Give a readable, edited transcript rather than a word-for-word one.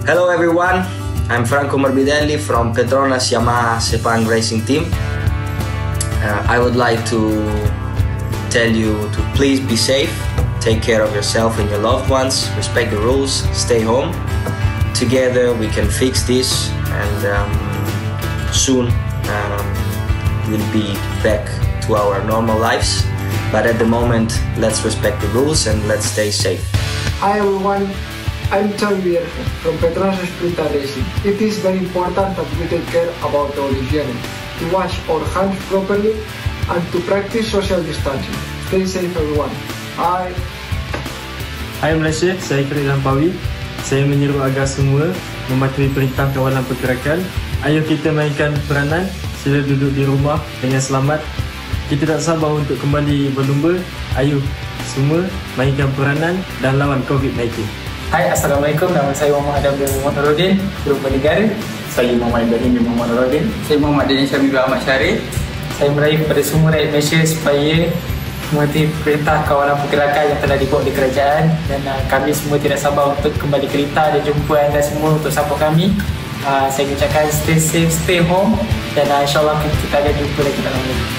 Hello everyone, I'm Franco Morbidelli from Petronas Yamaha Sepang Racing Team. I would like to tell you to please be safe, take care of yourself and your loved ones, respect the rules, stay home. Together we can fix this, and soon we'll be back to our normal lives. But at the moment, let's respect the rules and let's stay safe. Hi everyone, I'm Xavi Vierge from Petronas Sprinter Racing. It is very important that we take care about our hygiene, to wash our hands properly and to practice social distancing. Stay safe everyone. Bye. Hai Malaysia, saya Khalid Lampawi. Saya menyeru agar semua mematuhi perintah kawalan pergerakan. Ayo kita mainkan peranan, sila duduk di rumah dengan selamat. Kita tak sabar untuk kembali berlumba. Ayo semua mainkan peranan dan lawan COVID-19. Hai, Assalamualaikum. Nama saya Muhammad Abdul Muhammad Nuruddin, Grup Negara. Saya Muhammad Ibrahim bin Muhammad Nuruddin. Saya Muhammad Daniel Syamil Ahmad Syarif. Saya meraih kepada semua rakyat Malaysia supaya mengerti perintah kawalan pergerakan yang telah dibuat di kerajaan, dan kami semua tidak sabar untuk kembali kereta dan jumpa anda semua untuk support kami. Saya ucapkan stay safe, stay home, dan insyaAllah kita akan jumpa lagi dalam